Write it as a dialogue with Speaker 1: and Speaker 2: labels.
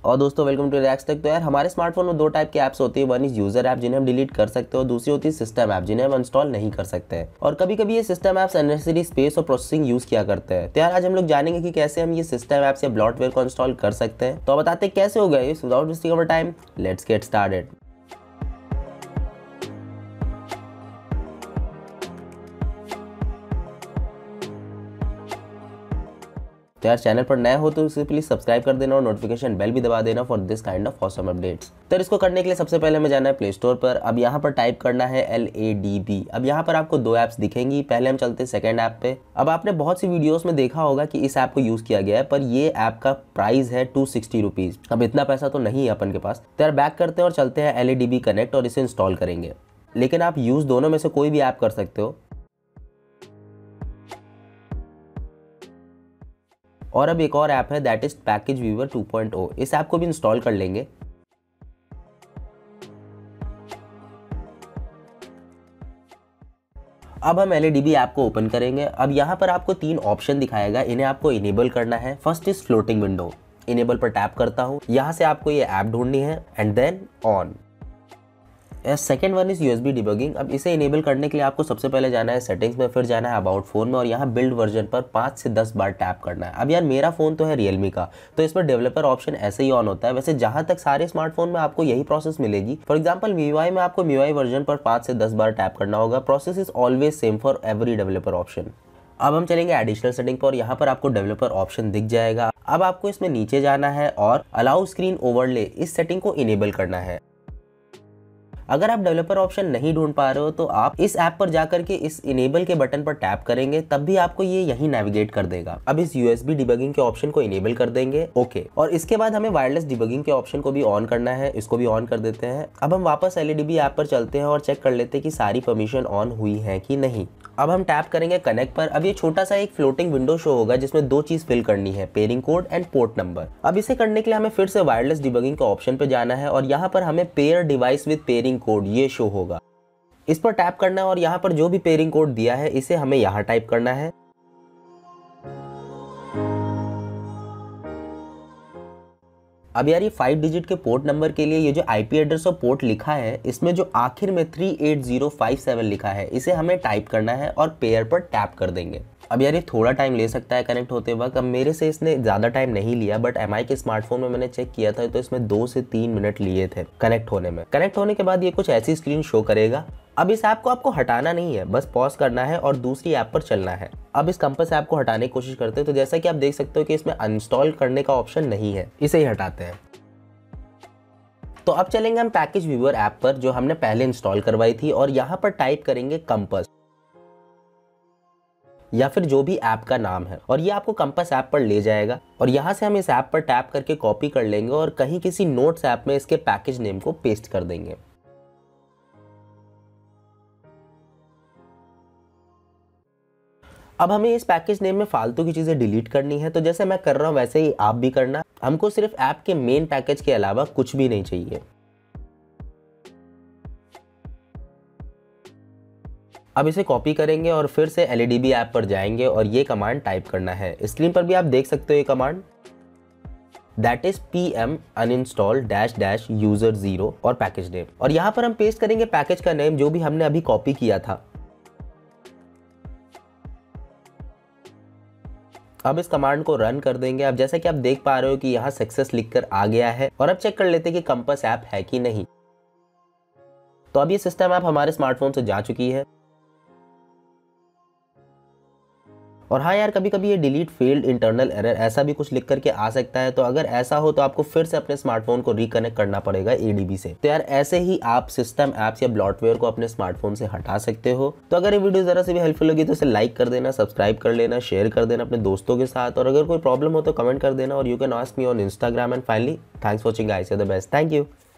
Speaker 1: और दोस्तों welcome to react तक। तो यार हमारे स्मार्टफोन में दो टाइप के ऐप्स होती है। वन इज यूजर ऐप जिन्हें हम डिलीट कर सकते हैं और दूसरी होती है सिस्टम ऐप जिन्हें हम इंस्टॉल नहीं कर सकते हैं। और कभी कभी ये सिस्टम ऐप्स अननेसेसरी स्पेस और प्रोसेसिंग यूज किया करते हैं। तो यार आज हम लोग जानेंगे कि कैसे हम ये सिस्टम ऐप्स या ब्लॉटवेयर को इंस्टॉल कर सकते हैं। तो बताते हैं कैसे होगा ये। Without wasting our time let's get started. तो यार चैनल पर नए हो तो इसे प्लीज सब्सक्राइब कर देना और नोटिफिकेशन बेल भी दबा देना for this kind of awesome updates. तो इसको करने के लिए सबसे पहले हमें जाना है प्ले स्टोर पर। अब यहाँ पर टाइप करना है LADB। अब यहाँ पर आपको दो ऐप्स दिखेंगी। पहले हम चलते हैं सेकंड ऐप पे। अब आपने बहुत सी वीडियोस में देखा होगा कि इस ऐप को यूज किया गया है, पर ये ऐप का प्राइस है 260 रुपीज। अब इतना पैसा तो नहीं है अपन के पास। तो यार बैक करते हैं और चलते हैं LADB कनेक्ट और इसे इंस्टॉल करेंगे। लेकिन आप यूज दोनों में से कोई भी ऐप कर सकते हो। और अब एक और ऐप है दैट इज पैकेज व्यूअर 2.0। इस ऐप को भी इंस्टॉल कर लेंगे। अब हम LADB ऐप को ओपन करेंगे। अब यहाँ पर आपको तीन ऑप्शन दिखाएगा, इन्हें आपको इनेबल करना है। First is floating window. Enable पर टैप करता हूँ। यहाँ से आपको ये ऐप ढूंढनी है and then on. Second one is USB debugging. अब इसे इनेबल करने के लिए आपको सबसे पहले जाना है सेटिंग्स में, फिर जाना है अबाउट फोन में और यहाँ बिल्ड वर्जन पर 5 से 10 बार टैप करना है। अब यार मेरा फोन तो है realme का, तो इसमें डेवलपर ऑप्शन ऐसे ही ऑन होता है। वैसे जहां तक सारे स्मार्टफोन में आपको यही प्रोसेस मिलेगी। फॉर एग्जाम्पल MIUI में आपको MIUI वर्जन पर 5 से 10 बार टैप करना होगा। Process is always same for every developer option. अब हम चलेंगे एडिशनल सेटिंग पर। यहाँ पर आपको डेवलपर ऑप्शन दिख जाएगा। अब आपको इसमें नीचे जाना है और अलाउ स्क्रीन ओवरले इस सेटिंग को इनेबल करना है। अगर आप डेवलपर ऑप्शन नहीं ढूंढ पा रहे हो तो आप इस ऐप पर जाकर के इस इनेबल के बटन पर टैप करेंगे, तब भी आपको ये यहीं नेविगेट कर देगा। अब इस USB डिबगिंग के ऑप्शन को इनेबल कर देंगे, ओके। और इसके बाद हमें वायरलेस डिबगिंग के ऑप्शन को भी ऑन करना है। इसको भी ऑन कर देते हैं। अब हम वापस LADB ऐप पर चलते हैं और चेक कर लेते हैं कि सारी परमिशन ऑन हुई है कि नहीं। अब हम टैप करेंगे कनेक्ट पर। अब ये छोटा सा एक फ्लोटिंग विंडो शो होगा जिसमें दो चीज फिल करनी है, pairing code and port number. अब इसे करने के लिए हमें फिर से वायरलेस डिबगिंग के ऑप्शन पे जाना है और यहाँ पर हमें pair device with pairing code ये शो होगा। इस पर टैप करना है और यहाँ पर जो भी पेयरिंग कोड दिया है इसे हमें यहाँ टाइप करना है। अब यार ये 5 डिजिट के पोर्ट नंबर के लिए ये जो IP एड्रेस और पोर्ट लिखा है, इसमें जो आखिर में 38057 लिखा है इसे हमें टाइप करना है और पेयर पर टैप कर देंगे। अब यार ये थोड़ा टाइम ले सकता है कनेक्ट होते वक्त। अब मेरे से इसने ज़्यादा टाइम नहीं लिया, बट MI के स्मार्टफोन में मैंने चेक किया था तो इसमें 2 से 3 मिनट लिए थे कनेक्ट होने में। कनेक्ट होने के बाद ये कुछ ऐसी स्क्रीन शो करेगा। अब इस ऐप को आपको हटाना नहीं है, बस पॉज करना है और दूसरी ऐप पर चलना है। अब इस कंपास ऐप को हटाने की कोशिश करते हैं तो जैसा कि आप देख सकते हो कि इसमें अनइंस्टॉल करने का ऑप्शन नहीं है, इसे ही हटाते हैं। तो अब चलेंगे हम पैकेज व्यूअर ऐप पर जो हमने पहले इंस्टॉल करवाई थी और यहाँ पर टाइप करेंगे कंपास या फिर जो भी ऐप का नाम है और ये आपको कंपास ऐप पर ले जाएगा। और यहाँ से हम इस ऐप पर टैप करके कॉपी कर लेंगे और कहीं किसी नोट्स ऐप में इसके पैकेज नेम को पेस्ट कर देंगे। अब हमें इस पैकेज नेम में फालतू की चीजें डिलीट करनी है, तो जैसे मैं कर रहा हूं वैसे ही आप भी करना। हमको सिर्फ ऐप के मेन पैकेज के अलावा कुछ भी नहीं चाहिए। अब इसे कॉपी करेंगे और फिर से LADB ऐप पर जाएंगे और ये कमांड टाइप करना है। स्क्रीन पर भी आप देख सकते हो ये command, that is PM uninstall -- user 0 और पैकेज नेम। और यहाँ पर हम पेस्ट करेंगे पैकेज का नेम जो भी हमने अभी कॉपी किया था। अब इस कमांड को रन कर देंगे। अब जैसा कि आप देख पा रहे हो कि यहाँ सक्सेस लिखकर आ गया है। और अब चेक कर लेते हैं कि कंपास ऐप है कि नहीं। तो अब ये सिस्टम ऐप हमारे स्मार्टफोन से जा चुकी है। और हाँ यार कभी कभी ये डिलीट फेल्ड इंटरनल एरर ऐसा भी कुछ लिख करके आ सकता है। तो अगर ऐसा हो तो आपको फिर से अपने स्मार्टफोन को रिकनेक्ट करना पड़ेगा ADB से। तो यार ऐसे ही आप सिस्टम ऐप्स या ब्लॉटवेयर को अपने स्मार्टफोन से हटा सकते हो। तो अगर ये वीडियो जरा से भी हेल्पफुल लगी तो इसे लाइक कर देना, सब्सक्राइब कर लेना, शेयर कर देना अपने दोस्तों के साथ। और अगर कोई प्रॉब्लम हो तो कमेंट कर देना और you can ask me on Instagram। And finally thanks for watching guys, you are the best. Thank you.